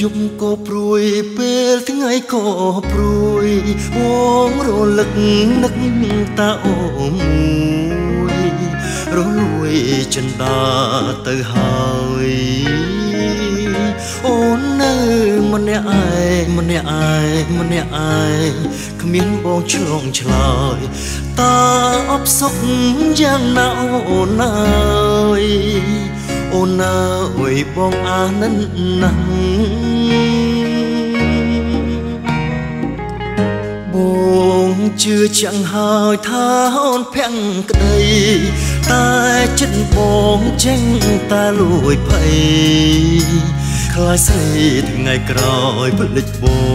យប់ក៏ព្រួយពេលថ្ងៃក៏ព្រួយវងរលឹកនឹកតាអូមួយរលួយចិន្តាទៅហើយអូននៅម្នាក់ឯងម្នាក់ឯងម្នាក់ឯងគ្មានបងឆ្លងឆ្លើយតាអបសុខយ៉ាងណាអូនអើយអូនអើយបងអាណិនណាស់បងជឿចាំងហើយថាអូនភាំងក្តីតែចិត្តបងចេញតែលួយភ័យខ្លាចស្រីថ្ងៃក្រោយភ្លេច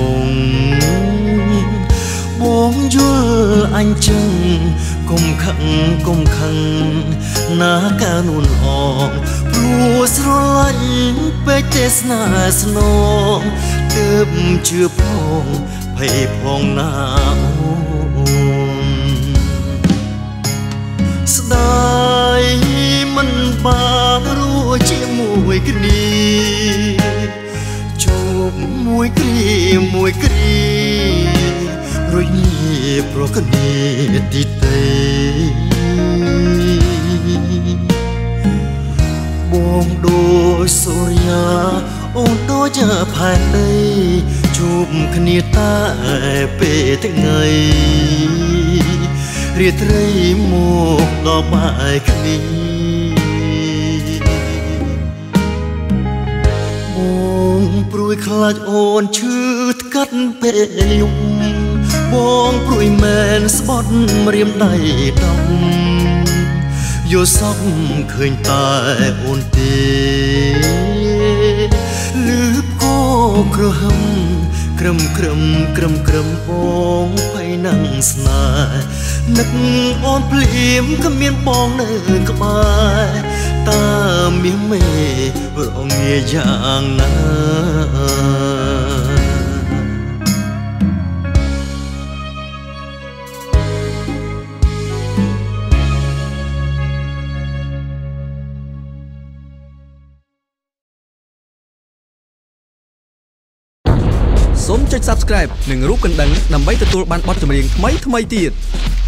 បងយល់អញចឹងកុំខឹងកុំខឹងណាកានួនអងព្រោះស្រឡាញ់ពេកទេសនាស្នងទើបជឿផងភ័យផងណាអូនស្ដាយមិនបានរួចជាមួយគ្នាជួបមួយគ្រារួចងារប្រគ្នាទីទេបងដូចសូរិយាអូនដូចផែនដីជួបគ្នាតែពេលថ្ងៃរាត្រីមកដល់បែកគ្នាបងព្រួយខ្លាចអូនឈឺថ្កាត់ពេលយំបងព្រួយមែនស្បត់រៀមដៃដំយកសពឃើញតែអូនទេលឺគោក្រហមក្រឹមបងភ័យនឹងស្នេហ៍នឹកអូនភ្លាមគ្មានបងនៅក្បែរតើមាសមេរងាយ៉ាងណាសូមចុច Subscribe និងរូបកណ្ដឹងដើម្បីទទួលបានបទចម្រៀងថ្មីៗទៀត